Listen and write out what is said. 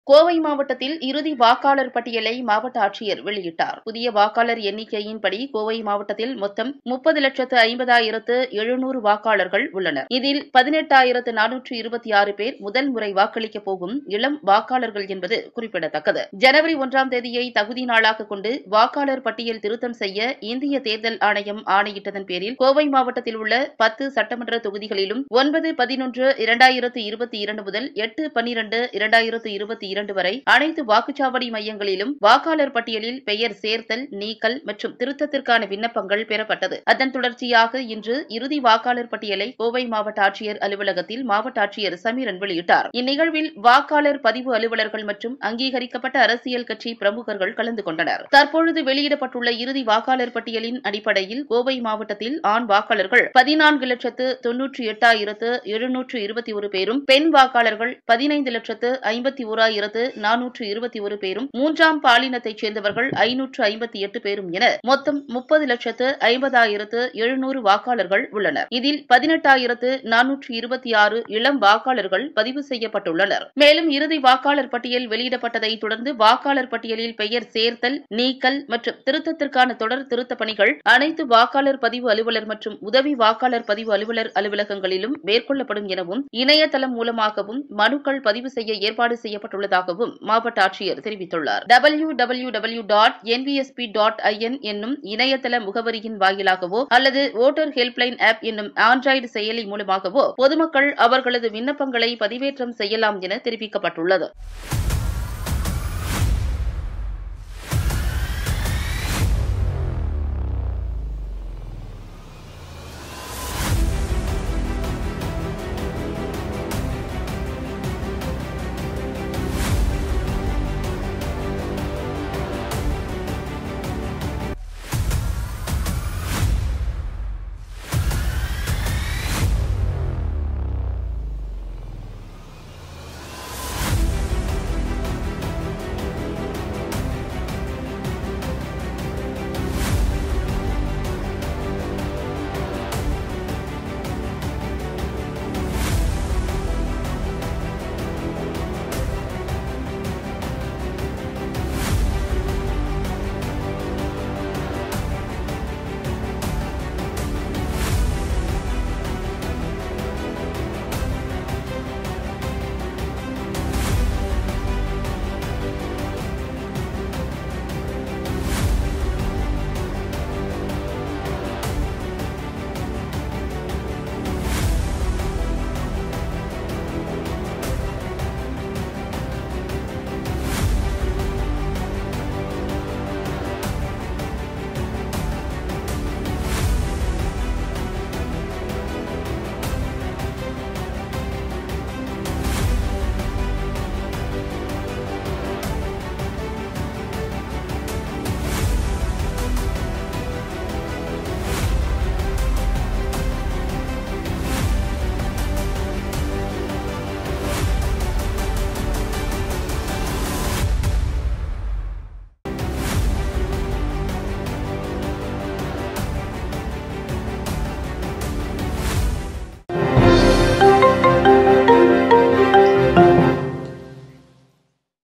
கோவை மாவட்டத்தில் இறுதி வாக்காளர் பட்டியலை மாவட்ட ஆட்சியர் வெளியிட்டார். புதிய வாக்காளர் எண்ணிக்கையின்படி கோவை மாவட்டத்தில் மொத்தம் 30,50,700 வாக்காளர்கள் உள்ளனர். இதில் 18,426 பேர் முதல் முறை வாக்களிக்கப் போகும் இளம் வாக்காளர்கள் என்பது குறிப்பிடத்தக்கது. ஜனவரி 1ஆம் தேதியை தகுதி நாளாக கொண்டு வாக்காளர் பட்டியல் திருத்தம் செய்ய இந்திய தேர்தல் ஆணையம் ஆணையிட்டதன் பேரில் கோவை மாவட்டத்தில் உள்ள 10 சட்டமன்ற தொகுதிகளிலும் 9/11/2022 முதல் 8/12/2022 வரை அனைத்து வாக்குச்சாவடி மையங்களிலும் வாக்காளர் பட்டியலில் பெயர் சேர்த்தல், நீக்கல் மற்றும் திருத்தத்திற்கான விண்ணப்பங்கள் பெறப்பட்டது. அதன் தொடர்ச்சியாக இன்று இறுதி வாக்காளர் பட்டியலை கோவை மாவட்ட ஆட்சியர் அலுவலகத்தில் மாவட்ட ஆட்சியர் சமீரன் வெளியிட்டார். இந்நிகழ்வில் வாக்காளர் பதிவு அலுவலர்கள் மற்றும் அங்கீகரிக்கப்பட்ட அரசியல் கட்சி பிரமுகர்கள் கலந்து கொண்டனர். தற்பொழுது வெளியிடப்பட்டுள்ள இறுதி வாக்காளர் பட்டியலின் அடிப்படையில் கோவை மாவட்டத்தில் ஆண் வாக்காளர்கள் 14,98,721 பேரும், பெண் வாக்காளர்கள் 15,51,421 பேரும், மூன்றாம் பாலினத்தைச் சேர்ந்தவர்கள் 558 பேரும் என மொத்தம் 30,50,700 வாக்காளர்கள் உள்ளனர். இதில் 18,426 இளம் வாக்காளர்கள் பதிவு செய்யப்பட்டுள்ளனர். மேலும் இறுதி வாக்காளர் பட்டியல் வெளியிடப்பட்டதை தொடர்ந்து வாக்காளர் பட்டியலில் பெயர் சேர்த்தல், நீக்கல் மற்றும் திருத்தத்திற்கான தொடர் திருத்தப் பணிகள் அனைத்து வாக்காளர் பதிவு அலுவலர் மற்றும் உதவி வாக்காளர் பதிவு அலுவலர் அலுவலகங்களிலும் மேற்கொள்ளப்படும் எனவும் இணையதளம் மூலமாகவும் மனுக்கள் பதிவு செய்ய ஏற்பாடு செய்யப்பட்டுள்ளதாகவும் மாவட்ட ஆட்சியர் தெரிவித்துள்ளார். www.nvsp.in என்னும் இணையதள முகவரியின் வாயிலாகவோ அல்லது வோட்டர் ஹெல்ப்லைன் ஆப் என்னும் ஆண்ட்ராய்டு செயலி மூலமாகவோ பொதுமக்கள் அவர்களது விண்ணப்பங்களை பதிவேற்றம் செய்யலாம் என தெரிவிக்கப்பட்டுள்ளது.